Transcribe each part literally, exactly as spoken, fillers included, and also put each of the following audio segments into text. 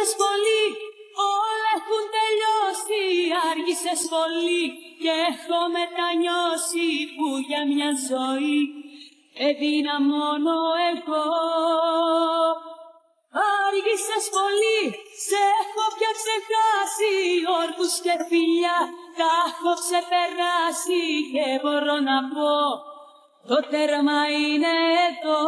Άργησες πολύ, όλα έχουν τελειώσει. Άργησες πολύ και έχω μετανιώσει που για μια ζωή έδινα μόνο εγώ. Άργησες πολύ, σε έχω πια ξεχάσει. Όρκους και φιλιά τα έχω ξεπεράσει και μπορώ να πω το τέρμα είναι εδώ.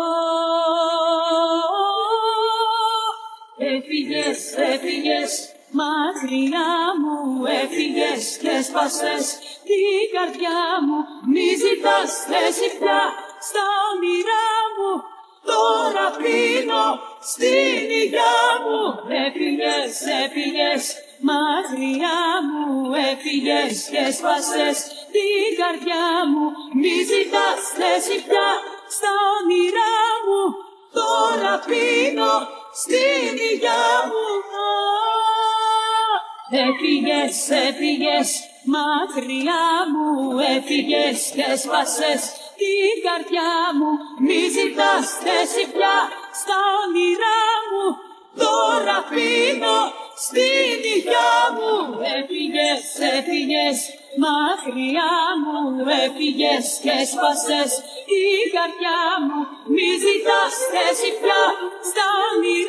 Έφυγες, έφυγες, μακριά μου έφυγες και σπάσες την καρδιά μου. Μη ζητάς θέση πια στα όνειρά μου, τώρα πίνω στην υγειά μου. Έφυγες, έφυγες, μακριά μου έφυγες και σπάσες την καρδιά μου. Μη ζητάς θέση πια στα όνειρά μου, τώρα πίνω στην υγειά μου. Έφυγες, έφυγες, μακριά μου έφυγες και σπάσες την καρδιά μου. Μη ζητάς θέση πια στα όνειρά μου, τώρα πίνω στην υγειά μου. Έφυγες, έφυγες, μακριά μου έφυγες και σπάσες την καρδιά μου. Μη ζητάς θέση πια στα όνειρά